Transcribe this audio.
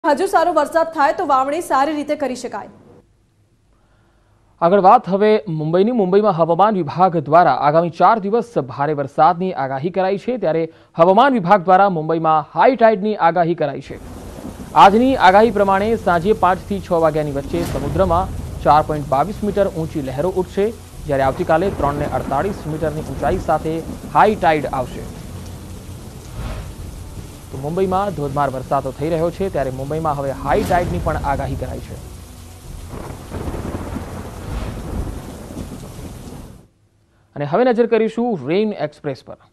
હજુ સારો વરસાદ થાય તો વાવણી સારી રીતે કરી શકાય। આગળ વાત હવે મુંબઈની। મુંબઈમાં હવામાન વિભાગ દ્વારા આગામી 4 દિવસ ભારે વરસાદની આગાહી કરાઈ છે। ત્યારે હવામાન વિભાગ દ્વારા મુંબઈમાં હાઈ ટાઈડની આગાહી કરાઈ છે। આજની આગાહી પ્રમાણે સાંજે 5 થી 6 વાગ્યાની વચ્ચે સમુદ્રમાં 4.22 મીટર ઊંચી લહેરો ઉઠશે, જ્યારે આવતીકાલે 3 ને 48 મીટરની ઊંચાઈ સાથે હાઈ ટાઈડ આવશે। તો મુંબઈમાં ધોધમાર વરસાદ થઈ રહ્યો છે, ત્યારે મુંબઈમાં હવે હાઈ ટાઈડની પણ આગાહી કરાઈ છે। અને હવે નજર કરીશું રેઇન એક્સપ્રેસ પર।